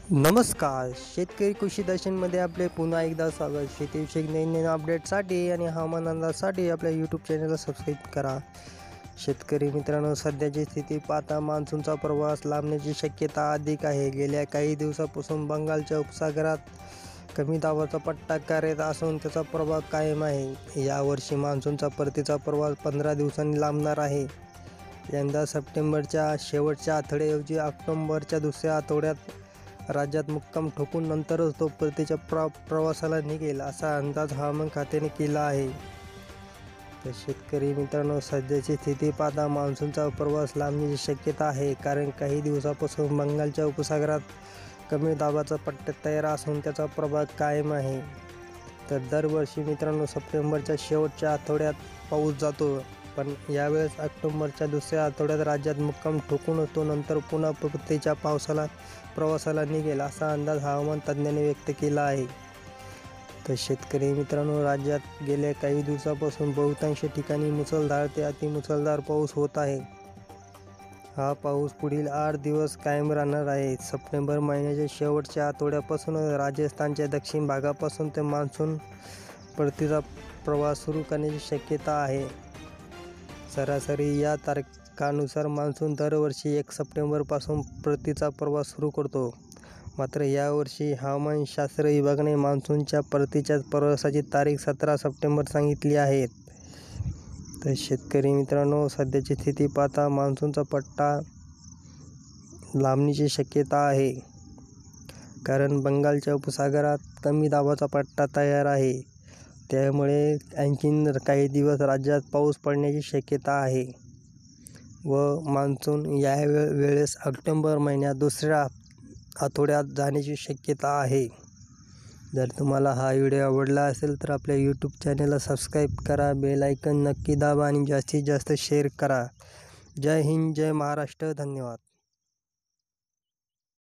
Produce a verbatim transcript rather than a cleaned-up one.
नमस्कार शेतकरी कृषी दर्शनमध्ये आपले पुन्हा एकदा स्वागत. शेतीविषयक नवीन अपडेटसाठी आणि हवामान अंदाजासाठी आपल्या यूट्यूब चॅनलला सबस्क्राईब करा. शेतकरी मित्रांनो, सध्याची स्थिती पाहता मान्सूनचा प्रवास लांबण्याची शक्यता अधिक आहे. गेल्या काही दिवसापासून बंगालच्या उपसागरात कमी दाबाचा पट्टा कार्यरत असून त्याचा प्रभाव कायम आहे. यावर्षी मान्सूनचा परतीचा प्रवास पंधरा दिवसांनी लांबणार आहे. यंदा सप्टेंबरच्या शेवटच्या आठवड्याऐवजी ऑक्टोबरच्या दुसऱ्या आठवड्यात राज्यात मुक्काम ठोकून नंतरच तो परतीच्या प्र प्रवासाला निघेल असा अंदाज हवामान खात्याने केला आहे. तर शेतकरी मित्रांनो, सध्याची स्थिती पाहता मान्सूनचा प्रवास लांबण्याची शक्यता आहे, कारण काही दिवसापासून बंगालच्या उपसागरात कमी दाबाचा पट्टा तयार असून त्याचा प्रभाव कायम आहे. तर दरवर्षी मित्रांनो सप्टेंबरच्या शेवटच्या आठवड्यात पाऊस जातो, पण यावेळेस ऑक्टोबरच्या दुसऱ्या आठवड्यात राज्यात मुक्काम ठोकून तो नंतर पुन्हा परतीच्या पावसाला प्रवासाला निघेल असा अंदाज हवामान तज्ज्ञांनी व्यक्त केला आहे. तर शेतकरी मित्रांनो, राज्यात गेल्या काही दिवसापासून बहुतांश ठिकाणी मुसळधार ते अतिमुसळधार पाऊस होत आहे. हा पाऊस पुढील आठ दिवस कायम राहणार आहे. सप्टेंबर महिन्याच्या शेवटच्या आठवड्यापासून राजस्थानच्या दक्षिण भागापासून ते मान्सून परतीचा प्रवास सुरू करण्याची शक्यता आहे. सरासरी या तारखानुसार मान्सून दरवर्षी एक सप्टेंबरपासून परतीचा प्रवास सुरू करतो. मात्र यावर्षी हवामानशास्त्र विभागाने मान्सूनच्या परतीच्या प्रवासाची तारीख सतरा सप्टेंबर सांगितली आहे. तर शेतकरी मित्रांनो, सध्याची स्थिती पाहता मान्सूनचा पट्टा लांबण्याची शक्यता आहे, कारण बंगालच्या उपसागरात कमी दाबाचा पट्टा तयार आहे. त्यामुळे आणखीन काही दिवस राज्यात पाऊस पडण्याची शक्यता आहे व मान्सून या वे वेळेस ऑक्टोबर महिन्यात दुसऱ्या आठवड्यात जाण्याची शक्यता आहे. जर तुम्हाला हा व्हिडिओ आवडला असेल तर आपल्या यूट्यूब चॅनलला सबस्क्राईब करा, बेल आयकन नक्की दाबा आणि जास्तीत जास्त शेअर करा. जय हिंद, जय महाराष्ट्र, धन्यवाद.